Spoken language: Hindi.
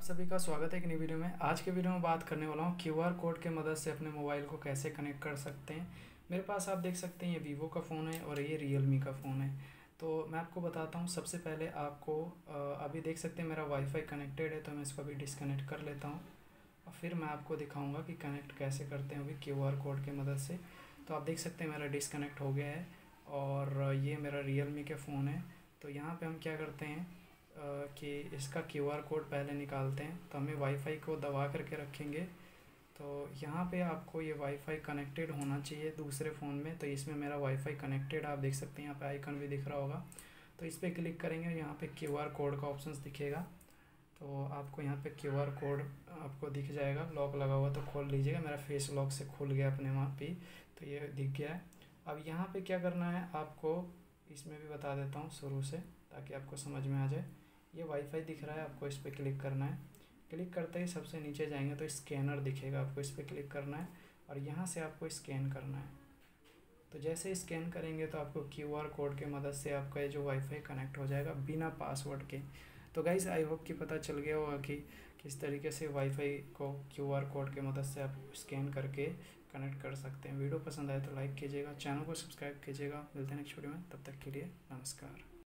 सभी का स्वागत है एक नई वीडियो में। आज के वीडियो में बात करने वाला हूँ क्यूआर कोड के मदद से अपने मोबाइल को कैसे कनेक्ट कर सकते हैं। मेरे पास आप देख सकते हैं ये वीवो का फ़ोन है और ये रियलमी का फ़ोन है। तो मैं आपको बताता हूँ। सबसे पहले आपको अभी देख सकते हैं मेरा वाईफाई कनेक्टेड है, तो मैं इसको अभी डिसकनेक्ट कर लेता हूँ और फिर मैं आपको दिखाऊँगा कि कनेक्ट कैसे करते हैं अभी क्यूआर कोड के मदद से। तो आप देख सकते हैं मेरा डिसकनेक्ट हो गया है और ये मेरा रियलमी के फ़ोन है। तो यहाँ पर हम क्या करते हैं कि इसका क्यूआर कोड पहले निकालते हैं। तो हमें वाईफाई को दबा करके रखेंगे। तो यहाँ पे आपको ये वाईफाई कनेक्टेड होना चाहिए दूसरे फ़ोन में। तो इसमें मेरा वाईफाई कनेक्टेड आप देख सकते हैं, यहाँ पे आइकन भी दिख रहा होगा। तो इस पर क्लिक करेंगे, यहाँ पे क्यूआर कोड का ऑप्शंस दिखेगा। तो आपको यहाँ पे क्यूआर कोड आपको दिख जाएगा। लॉक लगा हुआ तो खोल लीजिएगा। मेरा फेस लॉक से खुल गया अपने वहाँ पे, तो ये दिख गया है। अब यहाँ पे क्या करना है आपको, इसमें भी बता देता हूँ शुरू से ताकि आपको समझ में आ जाए। ये वाईफाई दिख रहा है, आपको इस पर क्लिक करना है। क्लिक करते ही सबसे नीचे जाएंगे तो स्कैनर दिखेगा, आपको इस पर क्लिक करना है और यहाँ से आपको स्कैन करना है। तो जैसे स्कैन करेंगे तो आपको क्यूआर कोड के मदद से आपका ये जो वाईफाई कनेक्ट हो जाएगा बिना पासवर्ड के। तो गाइस आई होप कि पता चल गया होगा कि किस तरीके से वाईफाई को क्यूआर कोड के मदद से आप स्कैन करके कनेक्ट कर सकते हैं। वीडियो पसंद आए तो लाइक कीजिएगा, चैनल को सब्सक्राइब कीजिएगा। मिलते हैं नेक्स्ट वीडियो में, तब तक के लिए नमस्कार।